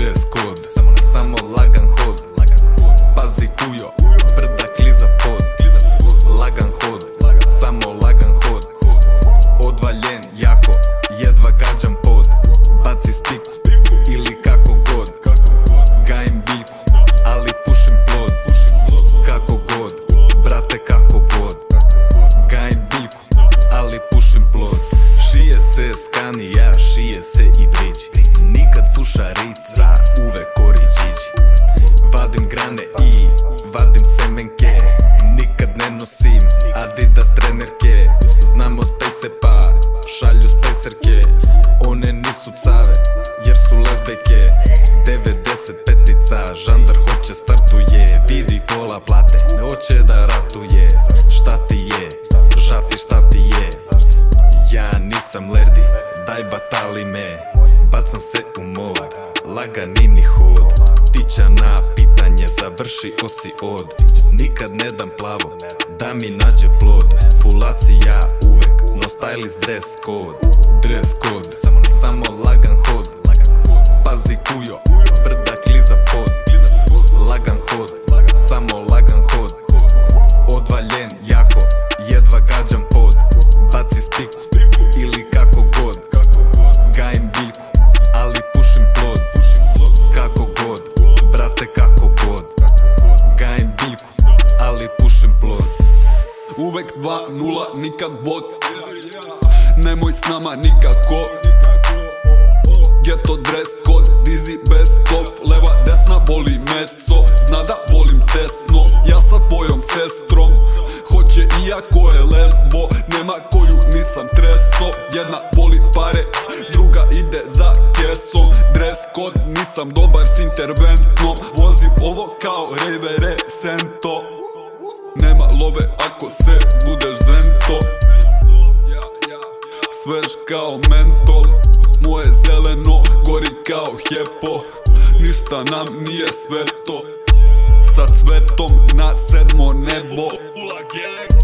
Dress code, samo lagan hod. Pazi kujo, brda kliza pod. Lagan hod, samo lagan hod. Odvaljen jako, jedva gađam pod. Baci spiku, ili kako god. Gajem biljku, ali pušim plod. Kako god, brate kako god. Gajem biljku, ali pušim plod. Šije se Scania, šije se i bridge. Nikad fušarica, uvek oriđiđi. Vadim grane i vadim semenke. Nikad ne nosim Adidas trenerke. Znamo spejse pa šalju spejserke. One nisu care jer su lesbejke. 95-ica, žandar hoće startuje. Vidi pola plate, ne hoće da ratuje. Šta ti je, žaci šta ti je. Ja nisam lerdi, daj batali me. Bacam se u mod, laganini hod. Tića na pitanje, završi osi od. Nikad ne dam plavo, da mi nađe plod. Fulacija uvek, no stylist dress code. Dress code, samo lagan hod. Pazi kujo, brda kliza pod. Lagan hod, samo lagan hod. Odvaljen jako, jedva gađam pod. Baci spiku, ili kako god. Gajem biljku, ali pušim plod. Kako god, brate kako god. Gajem biljku, ali pušim plod. Uvek 2-0, nikad bot. Nemoj s nama nikako. Ghetto dress code, dizi best of. Leva desna boli meso, zna da volim tesno. Ja sa tvojom sestrom, hoće iako je lesbo. Nema koju nisam treso. Jedna voli pare, druga ide za kesom. Dress code, nisam dobar s interventnom. Vozim ovo kao rejvere sento. Nema love ako se budeš zento. Svež kao mentol, moje zeleno gori kao hepo. Ništa nam nije sveto, sa cvetom na sedmo nebo.